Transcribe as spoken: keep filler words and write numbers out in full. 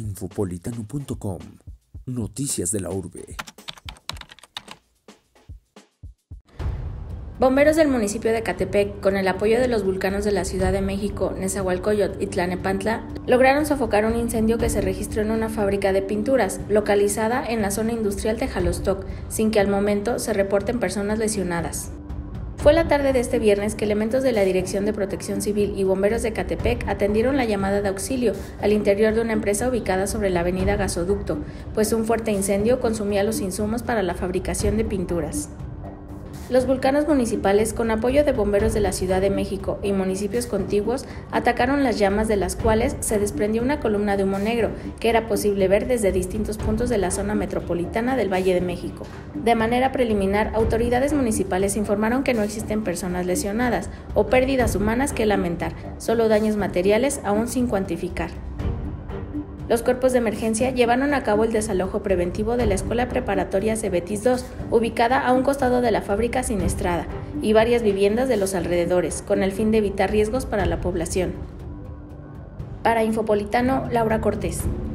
infopolitano punto com. Noticias de la urbe. Bomberos del municipio de Ecatepec, con el apoyo de los vulcanos de la Ciudad de México, Nezahualcóyotl y Tlalnepantla, lograron sofocar un incendio que se registró en una fábrica de pinturas, localizada en la zona industrial de Jalostoc, sin que al momento se reporten personas lesionadas. Fue la tarde de este viernes que elementos de la Dirección de Protección Civil y bomberos de Ecatepec atendieron la llamada de auxilio al interior de una empresa ubicada sobre la avenida Gasoducto, pues un fuerte incendio consumía los insumos para la fabricación de pinturas. Los vulcanos municipales, con apoyo de bomberos de la Ciudad de México y municipios contiguos, atacaron las llamas, de las cuales se desprendió una columna de humo negro que era posible ver desde distintos puntos de la zona metropolitana del Valle de México. De manera preliminar, autoridades municipales informaron que no existen personas lesionadas o pérdidas humanas que lamentar, solo daños materiales aún sin cuantificar. Los cuerpos de emergencia llevaron a cabo el desalojo preventivo de la Escuela Preparatoria Cebetis dos, ubicada a un costado de la fábrica Sinestrada, y varias viviendas de los alrededores, con el fin de evitar riesgos para la población. Para Infopolitano, Laura Cortés.